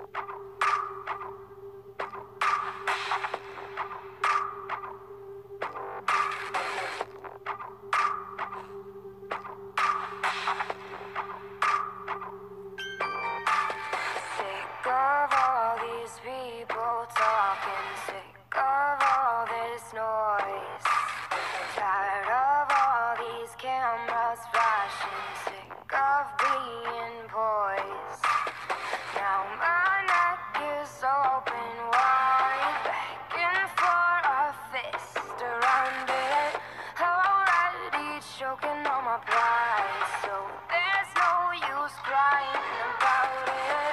of all these people talking, sick of all this noise, tired of all these cameras flashing, sick of being poised. Now my neck is open wide, begging for a fist around it, already choking on my pride, so there's no use crying about it.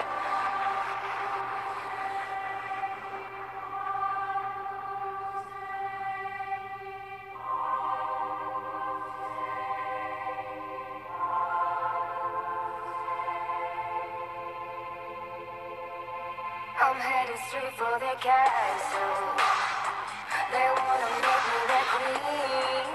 I'm headed straight for the castle. They wanna make me their queen.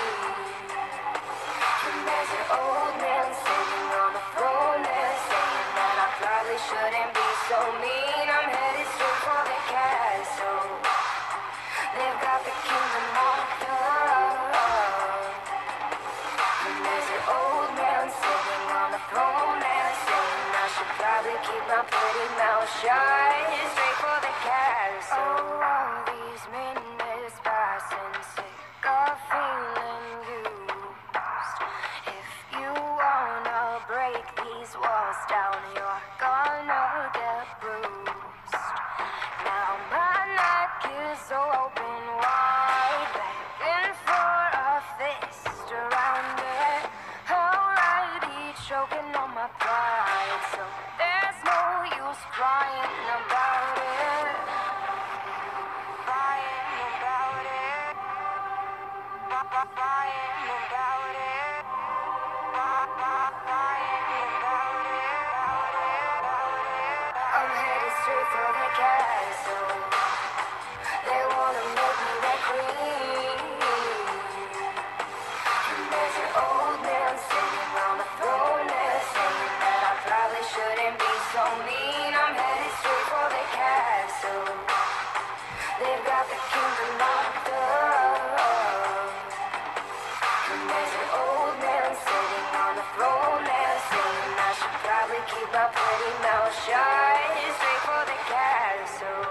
And there's an old man sitting on the throne there, saying that I probably shouldn't be so mean. I'm headed straight for the castle. They've got the kingdom locked up. And there's an old man sitting on the throne there, saying I should probably keep my pretty mouth shut. Straight for the castle. Oh, all these minutes passing, sick of feeling used. If you wanna break these walls down, you're gonna get bruised. Now my neck is open wide, begging for a fist around it, already choking on my pride, so there's no use crying about it. Crying about it. Crying about it. Crying about it. I'm headed straight for the castle. They wanna make me their queen. And there's an old man sitting on the throne there, saying that I probably shouldn't be so mean. I'm headed straight for the castle. They've got the kingdom locked up. And there's an old man sitting on the throne there, saying I should probably keep my pretty mouth shut. Straight for the castle.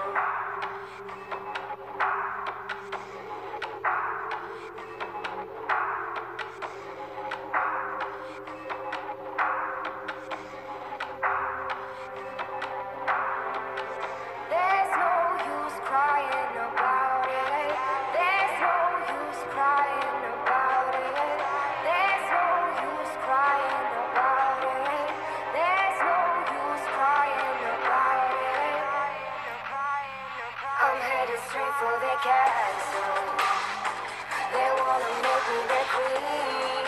There's no use crying about it. There's no use crying about it. There's no use crying about it. There's no use crying about it. I'm headed straight for the castle. They wanna make me their queen.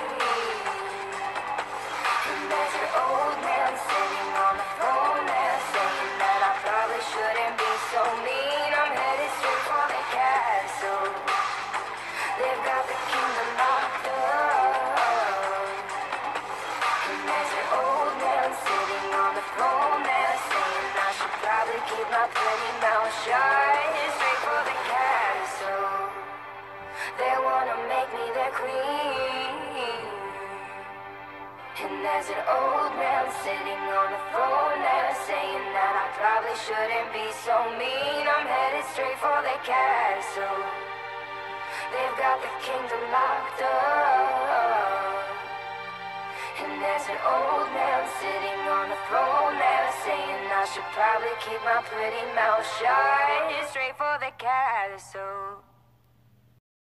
And there's an old man sitting on the throne there, saying that I probably shouldn't be so mean. I'm headed straight for the castle. They've got the kingdom locked up. And there's an old man sitting on the throne there, saying I should probably keep my pretty mouth shut. Straight for the castle. They wanna make me their queen. And there's an old man sitting on the throne there, saying that I probably shouldn't be so mean. I'm headed straight for the castle. They've got the kingdom locked up. And there's an old man sitting on the throne there, saying I should probably keep my pretty mouth shut. Straight for the castle.